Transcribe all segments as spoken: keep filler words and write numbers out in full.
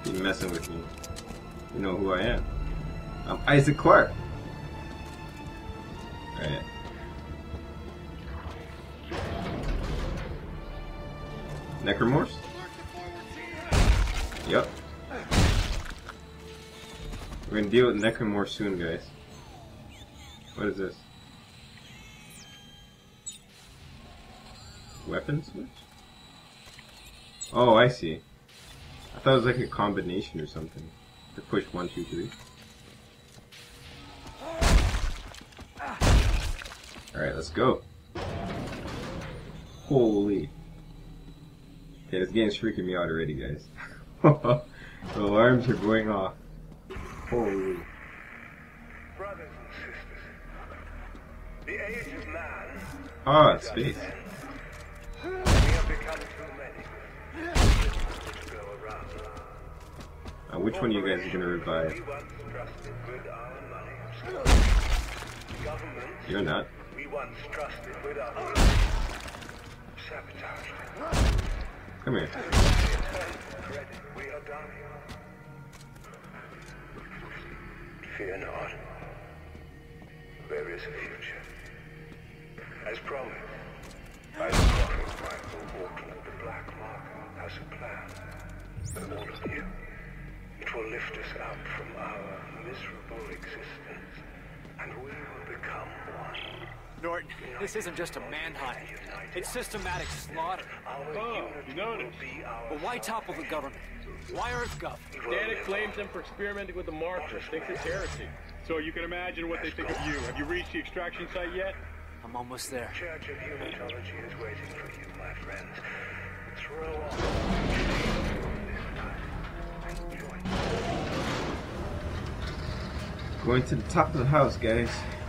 Be messing with me. You know who I am. I'm Isaac Clarke. Alright. Necromorphs? Yep. We're gonna deal with Necromorphs soon, guys. What is this? Weapon switch? Oh, I see. I thought it was like a combination or something. To push one, two, three. Alright, let's go. Holy. Okay, this game's freaking me out already, guys. The alarms are going off. Holy. Brothers and sisters, the age of man. Ah, it's space. We have become too many to go around. Uh, which one of you guys are gonna revive? We once trusted with our money. Government. You're not. We once trusted with our sabotage. Come here. Credit. We are dying. Fear not. There is a future. As promised, I am offering Michael Walton the Black Marker as a plan for all of you. It will lift us up from our miserable existence, and we will become one. Norton, this isn't just a manhunt. It's systematic slaughter. Oh, you noticed. But why topple the government? Why EarthGov? Danik claims them for experimenting with the markers. Thinks it's heresy. So you can imagine what they think of you. Have you reached the extraction site yet? I'm almost there. The Church of Unitology is waiting for you, my friends. Throw off this time and join me. Going to the top of the house, guys.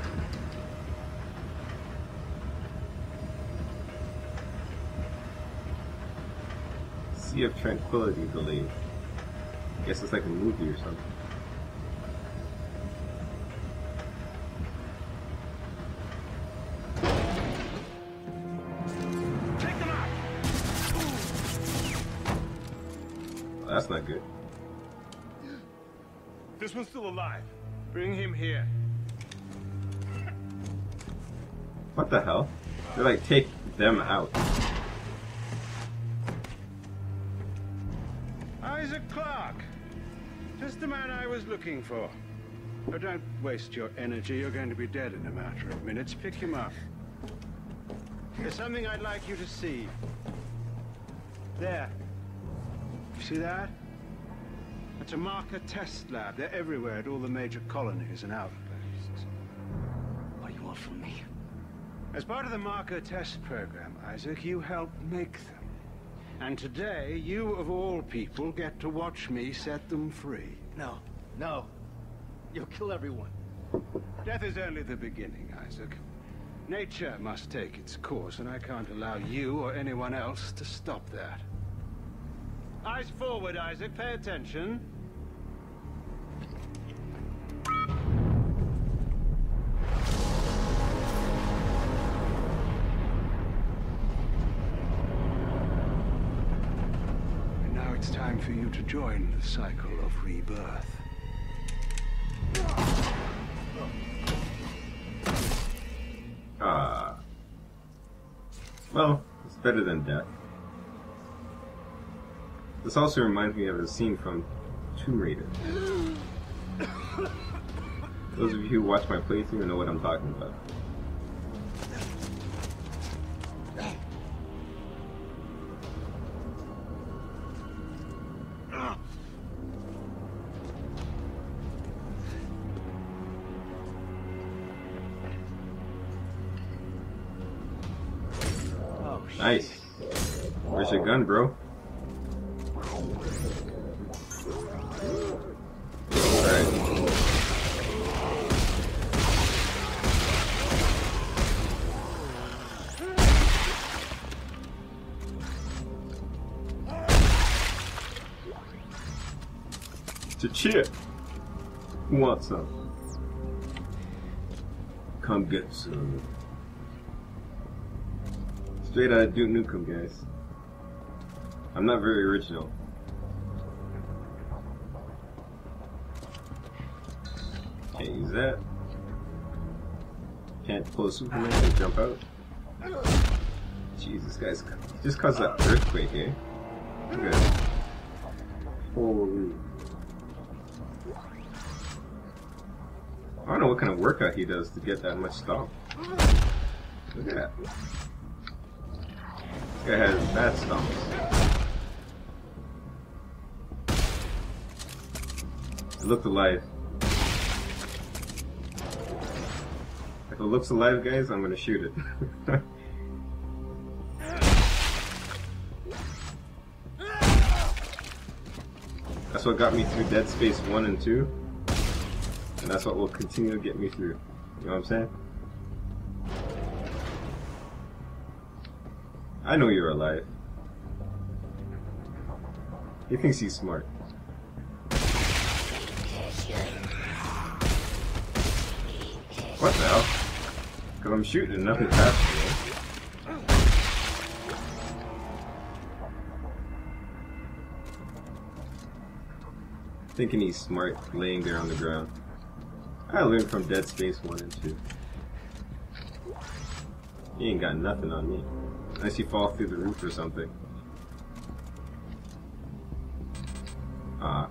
Sea of Tranquility delayed. Guess it's like a movie or something. Take them out! Oh, that's not good. This one's still alive. Bring him here. What the hell? They're like, take them out. Isaac Clarke. Just the man I was looking for. But don't waste your energy. You're going to be dead in a matter of minutes. Pick him up. There's something I'd like you to see. There. You see that? That's a marker test lab. They're everywhere at all the major colonies and outposts. What do you want from me? As part of the marker test program, Isaac, you helped make them. And today, you of all people get to watch me set them free. No, no. You'll kill everyone. Death is only the beginning, Isaac. Nature must take its course, and I can't allow you or anyone else to stop that. Eyes forward, Isaac. Pay attention. And now it's time for you to join the cycle of rebirth. Ah. Well, it's better than death. This also reminds me of a scene from Tomb Raider. Those of you who watch my playthrough know what I'm talking about. Nice. Where's your gun, bro? Alright. To cheer. Who wants some? Come get some. Straight out of Duke Nukem, guys. I'm not very original. Can't use that. Can't pull a Superman and jump out. Jeez, this guy's he just caused that earthquake, eh? Look at it. Holy. I don't know what kind of workout he does to get that much stomp. Look at that. This guy has bad stomps. It looked alive. If it looks alive, guys, I'm gonna shoot it. That's what got me through Dead Space one and two. And that's what will continue to get me through. You know what I'm saying? I know you're alive. He thinks he's smart. What the hell? Because I'm shooting and nothing's happening. Thinking he's smart, laying there on the ground. I learned from Dead Space one and two. He ain't got nothing on me. Unless you fall through the roof or something. Ah.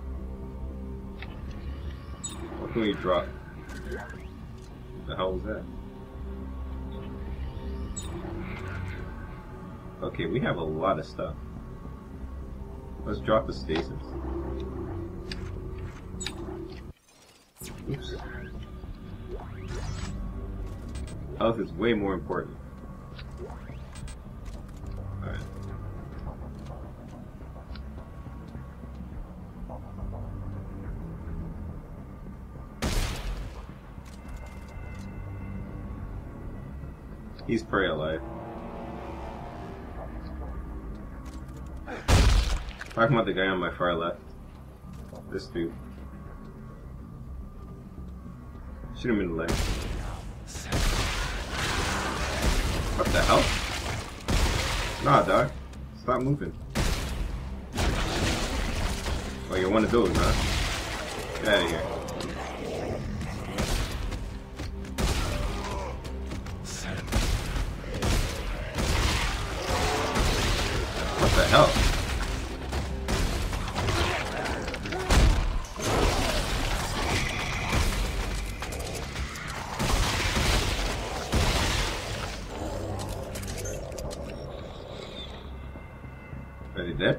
What can we drop? What the hell was that? Okay, we have a lot of stuff. Let's drop the stasis. Oops. Health is way more important. Alright. He's probably alive. Talking about the guy on my far left. This dude. Shoot him in the leg. What the hell? Nah, dog. Stop moving. Oh, you're one of those, huh? Get out of here. What the hell? Are they dead?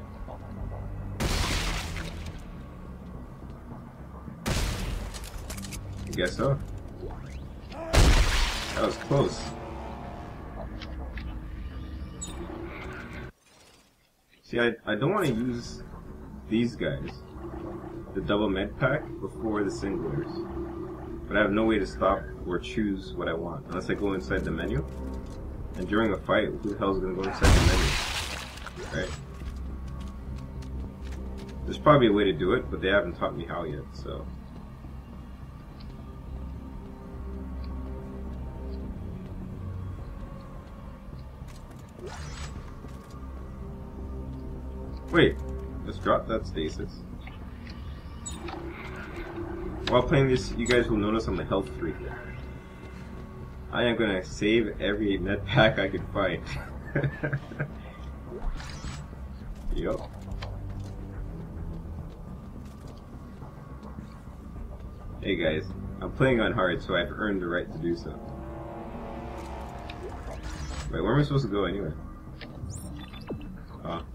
I guess so. That was close. See, I, I don't want to use these guys, the double med pack, before the singlers. But I have no way to stop or choose what I want, unless I go inside the menu. And during a fight, who the hell is going to go inside the menu? Right? There's probably a way to do it, but they haven't taught me how yet, so... Wait, let's drop that stasis. While playing this, you guys will notice I'm a health freak. I am gonna save every med pack I can find. Yup. Hey guys, I'm playing on hard, so I've earned the right to do so. Wait, where am I supposed to go anyway? Oh.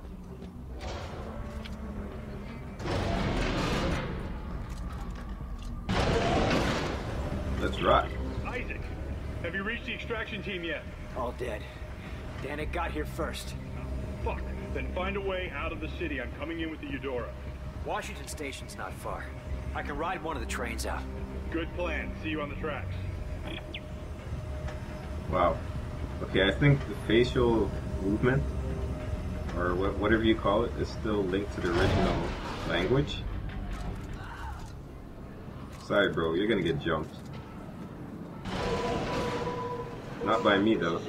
Let's rock. Isaac, have you reached the extraction team yet? All dead. Danik got here first. Fuck. Then find a way out of the city. I'm coming in with the Eudora. Washington Station's not far. I can ride one of the trains out. Good plan. See you on the tracks. Wow. Okay, I think the facial movement, or wh whatever you call it, is still linked to the original language. Sorry, bro, you're gonna get jumped. Not by me, though.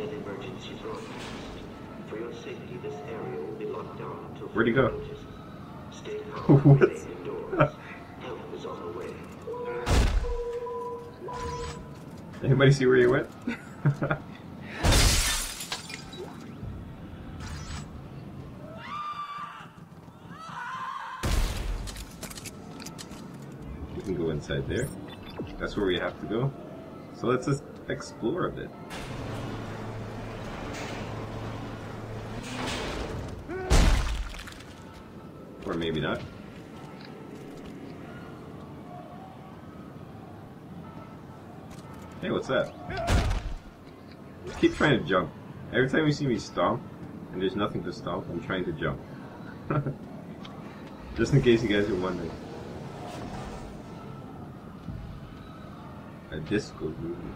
Where'd he go? What? Anybody see where he went? We can go inside there. That's where we have to go. So let's just explore a bit. Or maybe not. Hey, what's that? Keep trying to jump. Every time you see me stomp, and there's nothing to stomp, I'm trying to jump. Just in case you guys are wondering. A disco movie.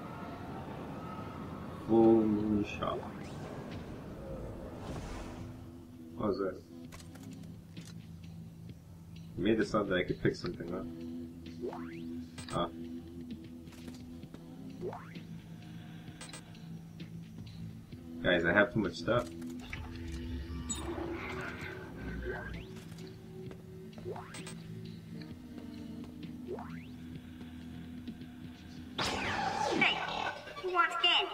Full moon shot. What was that? You made it sound that I could pick something up. Ah. Guys, I have too much stuff. Hey, who wants candy?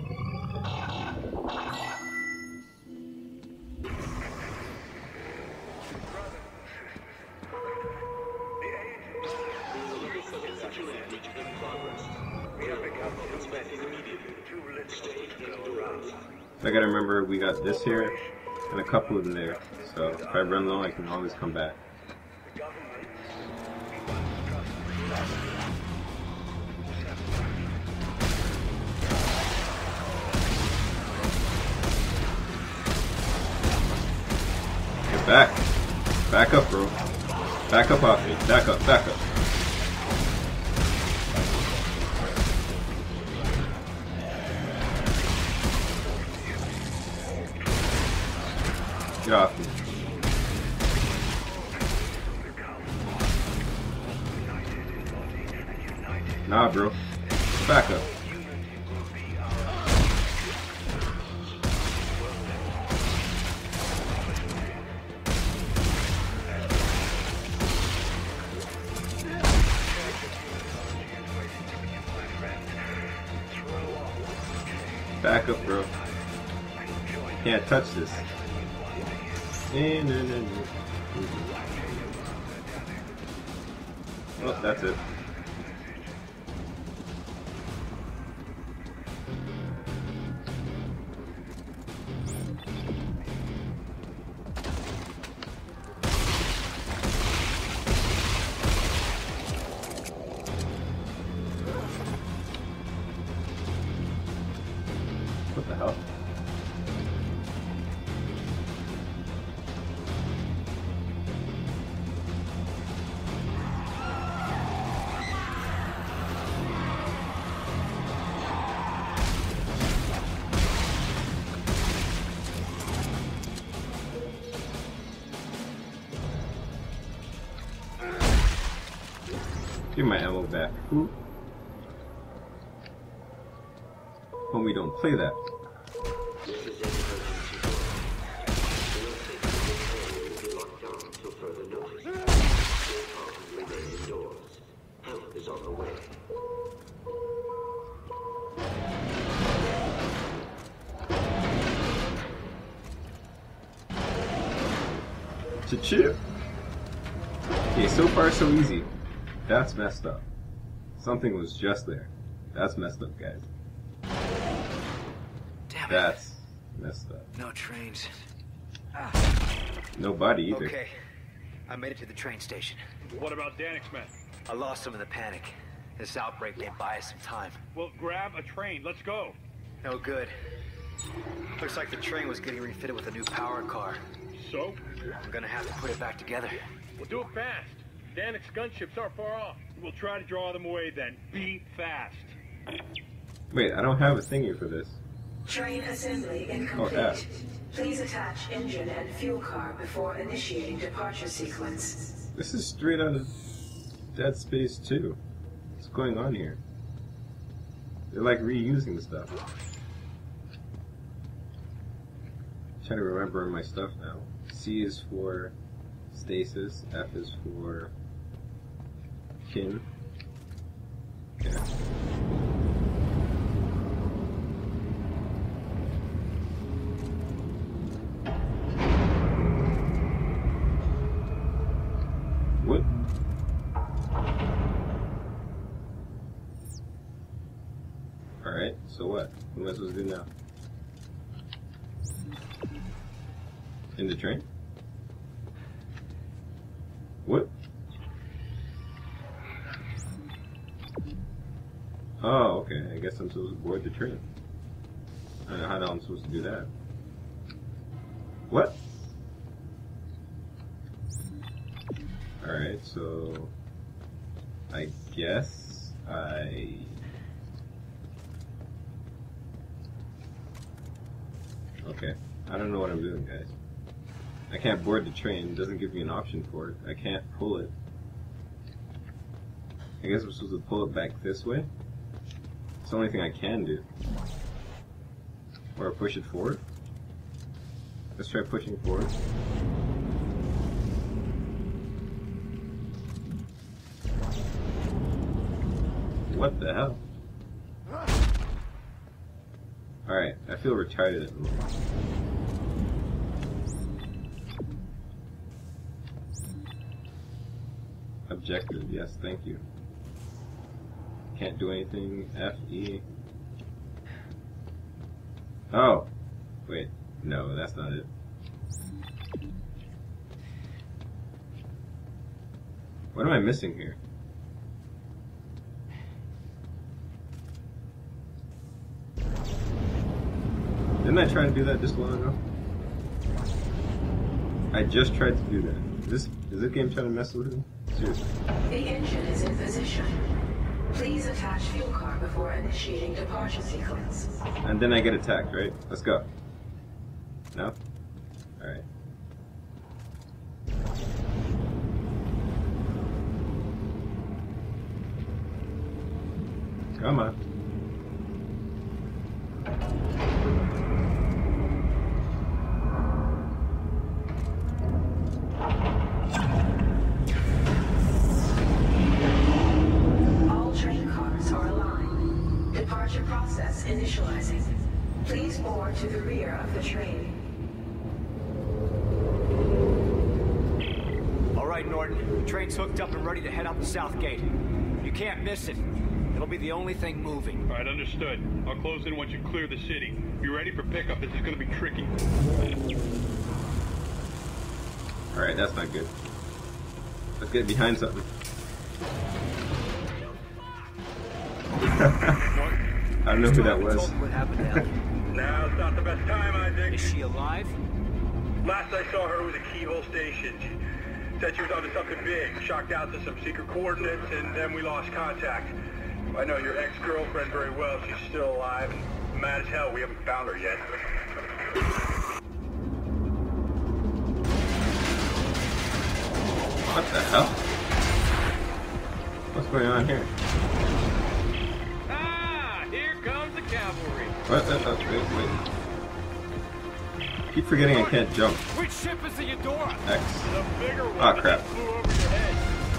I gotta remember we got this here and a couple of them there. So if I run low, I can always come back. Get back. Back up, bro. Back up off me. Back up, back up. Get off me. Nah, bro. Back up. Back up, bro. Can't touch this. No, no, no, no. Oh, that's it. What the hell? Give my ammo back. Ooh. When we don't play that. Cha-chip. Okay, so far so easy. That's messed up. Something was just there. That's messed up, guys. Damn it. That's messed up. No trains. No body either. Okay. I made it to the train station. What about Danik's men? I lost them in the panic. This outbreak may buy us some time. Well, grab a train. Let's go. No good. Looks like the train was getting refitted with a new power car. So? I'm gonna have to put it back together. We'll do it fast. Danik's gunships aren't far off. We'll try to draw them away then. Be fast. Wait, I don't have a thingy for this. Train assembly incomplete. Oh, yeah. Please attach engine and fuel car before initiating departure sequence. This is straight out of Dead Space two. What's going on here? They're like reusing the stuff. I'm trying to remember my stuff now. C is for stasis, F is for kin. Yeah. So what? What am I supposed to do now? In the train? What? Oh, okay. I guess I'm supposed to board the train. I don't know how the hell I'm supposed to do that. What? Alright, so... I guess I... Okay. I don't know what I'm doing, guys. I can't board the train. It doesn't give me an option for it. I can't pull it. I guess I'm supposed to pull it back this way? It's the only thing I can do. Or push it forward. Let's try pushing forward. What the hell? Alright, I feel retarded at the moment. Objective, yes, thank you. Can't do anything. F E. Oh! Wait, no, that's not it. What am I missing here? Didn't I try to do that just long ago? I just tried to do that. Is this, is this game trying to mess with me? Seriously. The engine is in position. Please attach fuel car before initiating departure sequence. And then I get attacked, right? Let's go. No? Alright. Come on. Initializing. Please board to the rear of the train. All right, Norton. The train's hooked up and ready to head out the south gate. You can't miss it. It'll be the only thing moving. All right, understood. I'll close in once you clear the city. Be ready for pickup. This is going to be tricky. All right, that's not good. Let's get behind something. I don't know who that was. What happened to Ellie? Now's not the best time, Isaac. Is she alive? Last I saw her was at Keyhole Station. She said she was onto something big, shocked out to some secret coordinates, and then we lost contact. I know your ex-girlfriend very well. She's still alive and mad as hell. We haven't found her yet. What the hell? What's going on here? Comes the cavalry. What? Uh, uh, wait, wait. Keep forgetting I can't jump. Which ship is the Eudora? X. The bigger one Oh crap. that flew over your head.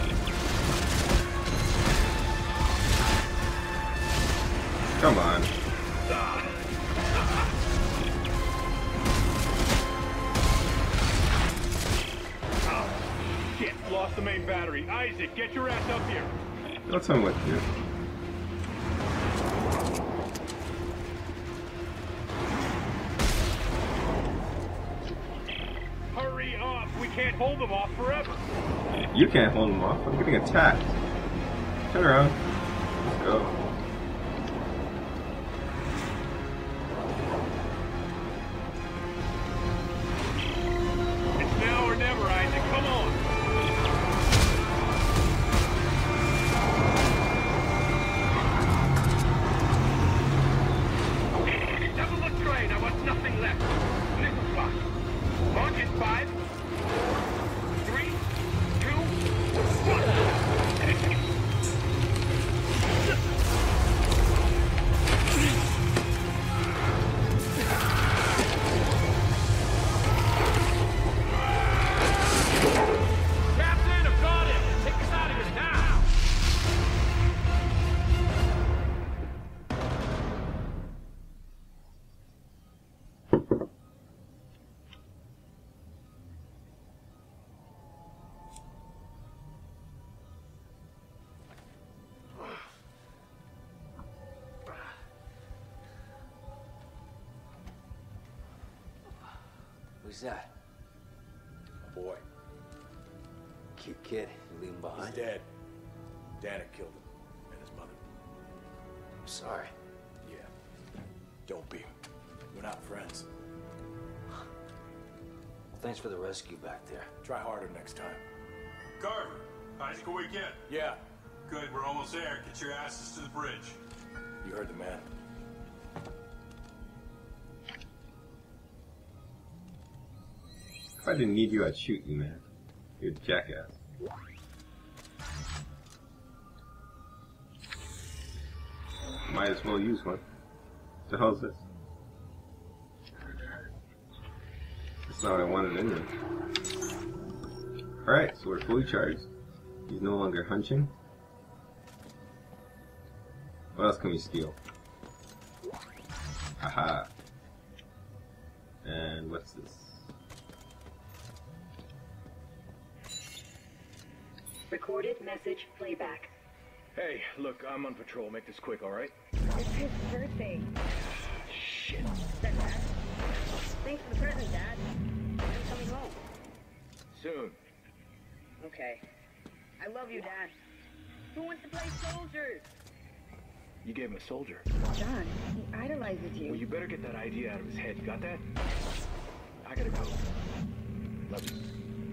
Come on. Oh, shit, lost the main battery. Isaac, get your ass up here. Don't tell me what to do. Hurry up. We can't hold them off forever. You can't hold them off. I'm getting attacked. Turn around. Let's go. It's now or never, Isaac. Come on. Double the train. I want nothing left. Little clock. Launch in five, three, two, one. Who's that? A boy. Cute kid. You leave him behind? He's dead. Danik killed him. And his mother. I'm sorry. Yeah. Don't be. We're not friends. Well, thanks for the rescue back there. Try harder next time. Carver, how's your weekend? Yeah. Good, we're almost there. Get your asses to the bridge. You heard the man. If I didn't need you, I'd shoot you, man. You're a jackass. Might as well use one. What the hell is this? That's not what I wanted anyway. Alright, so we're fully charged. He's no longer hunching. What else can we steal? Aha. And what's this? Recorded message playback. Hey, look, I'm on patrol. Make this quick, all right? It's his birthday. Shit. That Dad? Thanks for the present, Dad. I'm coming home. Soon. Okay. I love you, Dad. Who wants to play soldiers? You gave him a soldier. John, he idolizes you. Well, you better get that idea out of his head. You got that? I gotta go. Love you.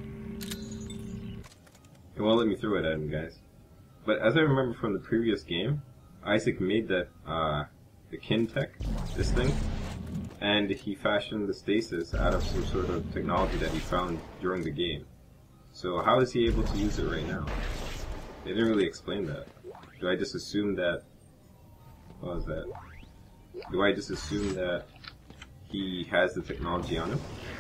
It won't let me throw it at him, guys. But as I remember from the previous game, Isaac made that, uh, the kin tech, this thing, and he fashioned the stasis out of some sort of technology that he found during the game. So how is he able to use it right now? They didn't really explain that. Do I just assume that... What was that? Do I just assume that he has the technology on him?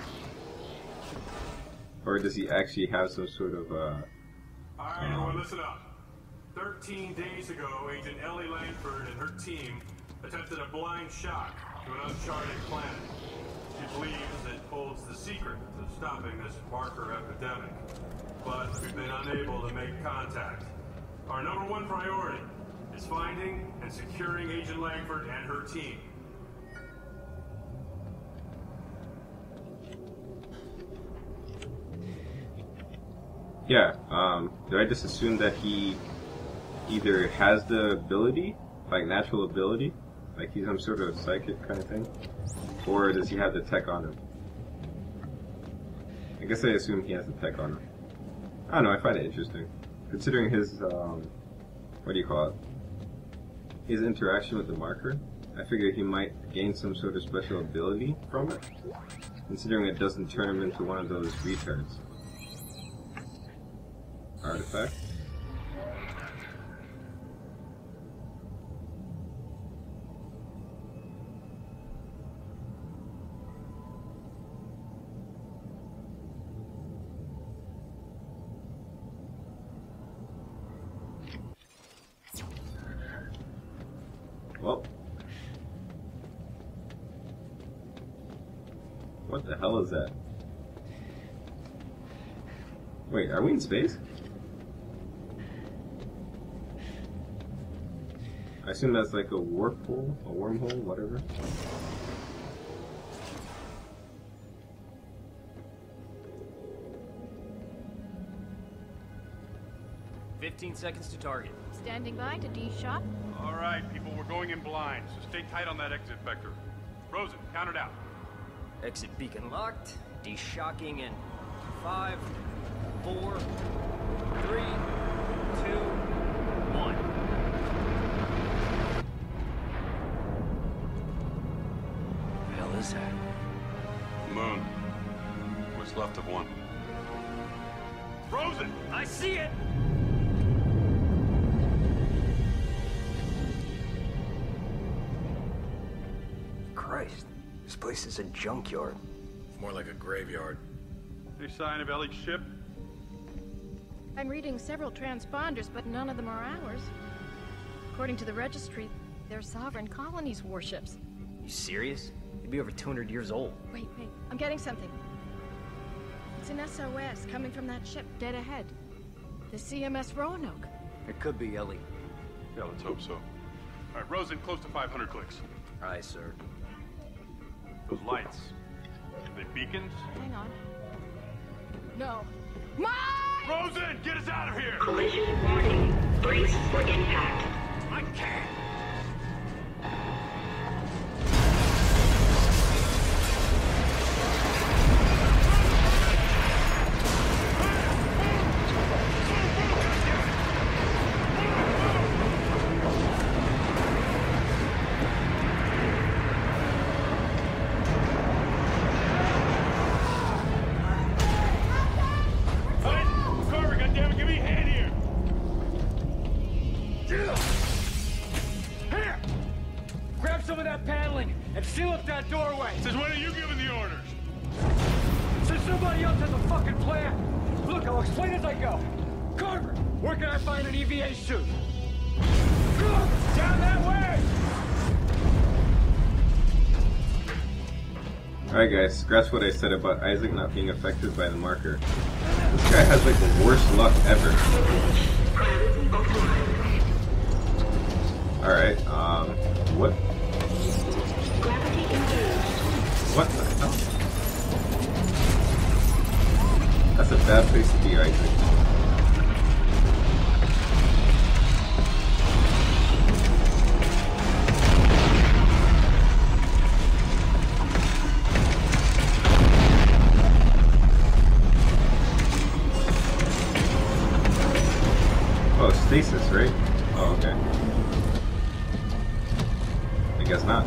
Or does he actually have some sort of, uh... Alright, everyone, listen up. Thirteen days ago, Agent Ellie Langford and her team attempted a blind shot to an uncharted planet. She believes it holds the secret to stopping this marker epidemic. But we've been unable to make contact. Our number one priority is finding and securing Agent Langford and her team. Yeah, um, did I just assume that he either has the ability, like natural ability, like he's some sort of psychic kind of thing, or does he have the tech on him? I guess I assume he has the tech on him. I don't know, I find it interesting. Considering his, um, what do you call it? His interaction with the marker, I figured he might gain some sort of special ability from it, considering it doesn't turn him into one of those retards. Artifact. Well, what the hell is that? Wait, are we in space? I assume that's like a warp hole, a wormhole, whatever. Fifteen seconds to target. Standing by to D-shot. All right, people, we're going in blind, so stay tight on that exit vector. Rosen, count it out. Exit beacon locked. D-shocking in five, four, three, two, one. What the hell is that? Moon. What's left of one. Rosen! I see it! Christ, this place is a junkyard. More like a graveyard. Any sign of Ellie's ship? I'm reading several transponders, but none of them are ours. According to the registry, they're Sovereign Colonies warships. You serious? They'd be over two hundred years old. Wait, wait, I'm getting something. It's an S O S coming from that ship dead ahead. The C M S Roanoke. It could be Ellie. Yeah, let's hope so. All right, Rosen, close to five hundred clicks. Aye, sir. Those lights. Are they beacons? Hang on. No. Mike! Rosen, get us out of here! Collision warning. Brace for impact. I can't! Seal up that doorway! Since when are you giving the orders? Since somebody else has a fucking plan! Look, I'll explain as I go. Carver, where can I find an E V A suit? Carver, down that way! Alright guys, scratch what I said about Isaac not being affected by the marker. This guy has like the worst luck ever. Alright, um, what? What the hell? That's a bad place to be, Isaac. Oh, stasis, right? Oh, okay. I guess not.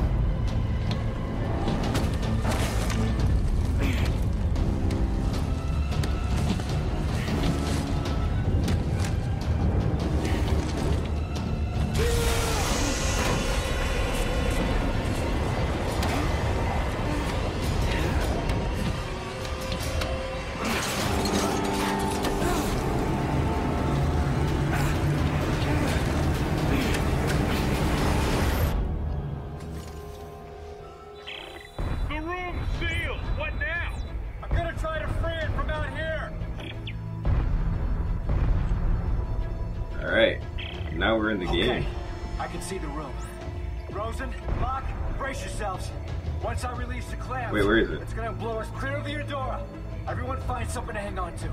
Alright, now we're in the okay. game. I can see the room. Rosen, Locke, brace yourselves. Once I release the clamps, wait, where is it? It's gonna blow us clear of the Eudora. Everyone find something to hang on to.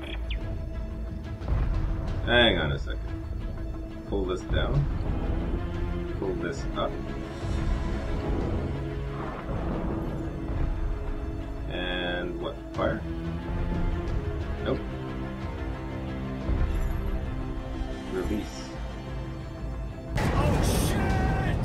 Hang on a second. Pull this down. Pull this up. And what? Fire? Nope. Release. Oh shit!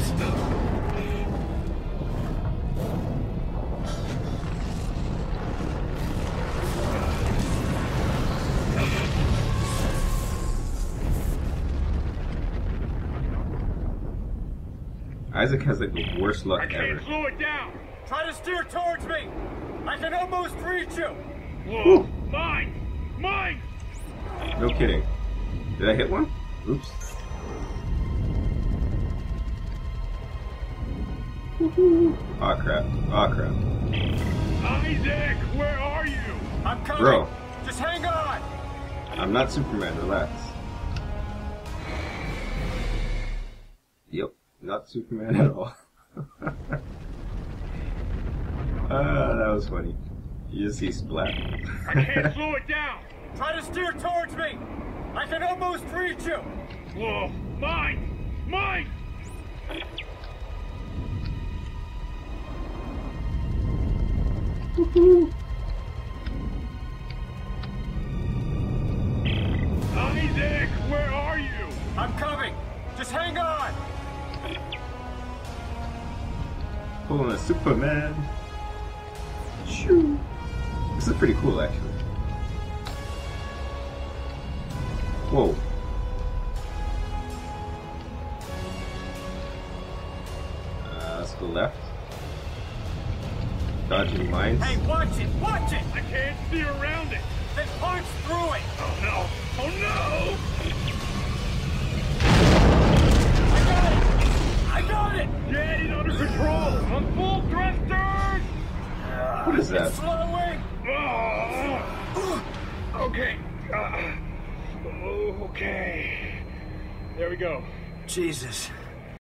Isaac has like the worst luck I can't ever. slow it down. Try to steer towards me. I can almost reach you. Whoa! Ooh. Mine! Mine! No kidding. Did I hit one? Oops. Aw, crap. Aw, crap. Isaac, where are you? I'm coming. Bro. Just hang on. I'm not Superman, relax. Yep, not Superman at all. Ah, that was funny. You just see splat. I can't slow it down. Try to steer towards me. I can almost reach you. Whoa! Mine! Mine! Isaac, where are you? I'm coming. Just hang on. Pulling a Superman. Shoo. This is pretty cool, actually. Whoa. Uh, let's go left. Dodging mines. Hey, watch it! Watch it! I can't see around it. Then punch through it. Oh no! Oh no! I got it! I got it! Get it under control! On full thrusters! What is that? It's slowing! Oh. Okay. Uh, okay. There we go. Jesus.